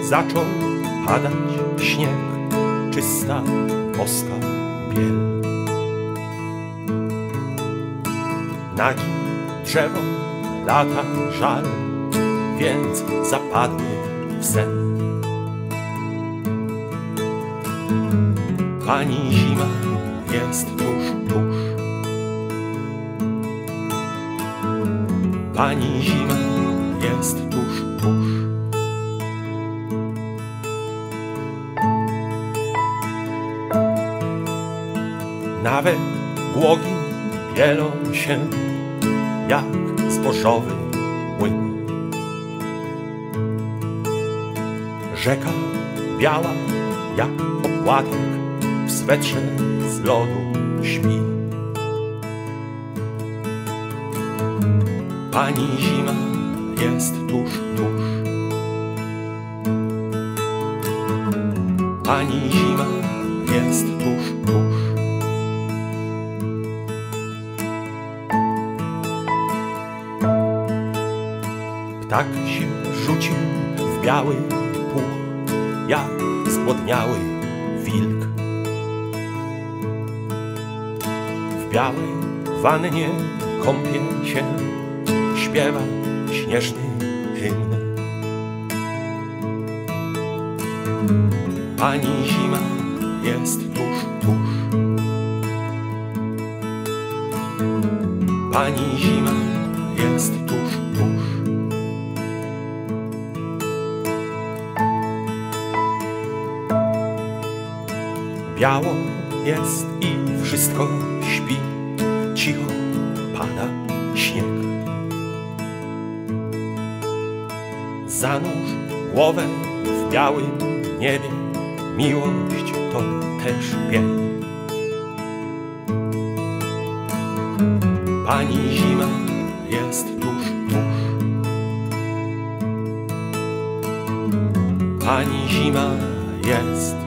zaczął padać śnieg, czysta boska biel. Nagim drzewom lata żal, więc zapadły w sen. Pani zima jest tuż, tuż. Pani zima jest tuż, tuż. Nawet głogi bielą się jak zbożowy młyn. Rzeka biała jak opłatek w swetrze z lodu śpi. Pani zima jest tuż, tuż. Pani zima jest tuż, tuż. Ptak się rzucił w biały puch, jak zgłodniały wilk. W białej wannie kąpie się, śpiewa śnieżny hymn. Pani zima jest tuż, tuż. Pani zima jest tuż, tuż. Biało jest i wszystko śpi, cicho pada śnieg. Zanurz głowę w białym niebie, miłość to też biel. Pani zima jest tuż, tuż. Pani zima jest